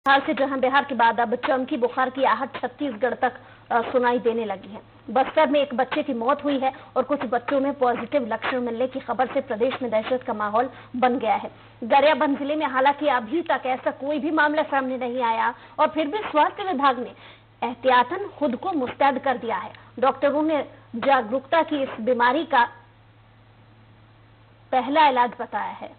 बिहार से जहां बिहार के बाद अब चमकी बुखार की आहट छत्तीसगढ़ तक सुनाई देने लगी है। बस्तर में एक बच्चे की मौत हुई है और कुछ बच्चों में पॉजिटिव लक्षण मिलने की खबर से प्रदेश में दहशत का माहौल बन गया है। गरियाबंद जिले में हालांकि अभी तक ऐसा कोई भी मामला सामने नहीं आया और फिर भी स्वास्थ्य विभाग ने एहतियातन खुद को मुस्तैद कर दिया है। डॉक्टरों ने जागरूकता की इस बीमारी का पहला इलाज बताया है।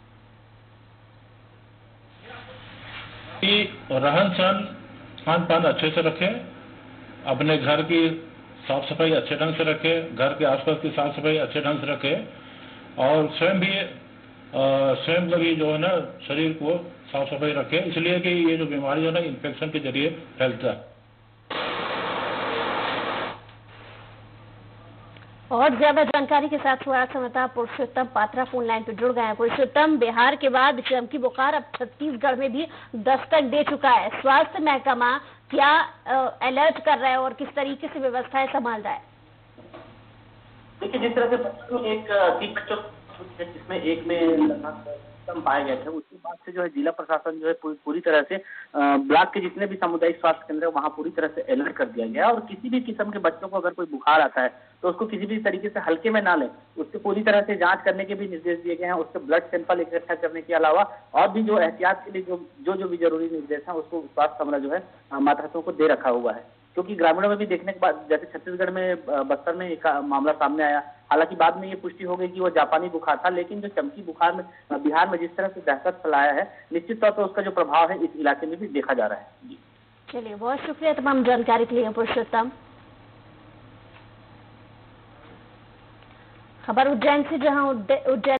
रहन सहन खान पान अच्छे से रखें, अपने घर की साफ सफाई अच्छे ढंग से रखें, घर के आसपास की साफ सफाई अच्छे ढंग से रखें और स्वयं का भी जो है ना शरीर को साफ सफाई रखें, इसलिए कि ये जो बीमारी है ना इन्फेक्शन के जरिए फैलता है। और ज्यादा जानकारी के साथ स्वास्थ्य समाचार पुरुषोत्तम पात्रा फोन लाइन पर जुड़ गए हैं। पुरुषोत्तम, बिहार के बाद चमकी बुखार अब छत्तीसगढ़ में भी दस्तक दे चुका है। स्वास्थ्य महकमा क्या अलर्ट कर रहा है और किस तरीके से व्यवस्थाएं संभाल रहा है? देखिए, जिस तरह से बच्चों में एक 3 बच्चों जिसमें एक में पाए गए थे, उसके बाद से जो है जिला प्रशासन जो है पूरी तरह से ब्लॉक के जितने भी सामुदायिक स्वास्थ्य केंद्र है वहाँ पूरी तरह से अलर्ट कर दिया गया है और किसी भी किस्म के बच्चों को अगर कोई बुखार आता है तो उसको किसी भी तरीके से हल्के में ना लें, उसके पूरी तरह से जांच करने के भी निर्देश दिए गए हैं। उसके ब्लड सैंपल इकट्ठा करने के अलावा और भी जो एहतियात के लिए जो भी जरूरी निर्देश है उसको स्वास्थ्य अमला जो है माताओं को दे रखा हुआ है। क्योंकि ग्रामीणों में भी देखने के बाद जैसे छत्तीसगढ़ में बस्तर में एक मामला सामने आया, हालांकि बाद में ये पुष्टि हो गई कि वो जापानी बुखार था, लेकिन जो चमकी बुखार में बिहार में जिस तरह से दहशत फैलाया है, निश्चित तौर पर उसका जो प्रभाव है इस इलाके में भी देखा जा रहा है। जी चलिए, बहुत शुक्रिया तमाम जानकारी के लिए पुरुषोत्तम। खबर उज्जैन से, जहां उज्जैन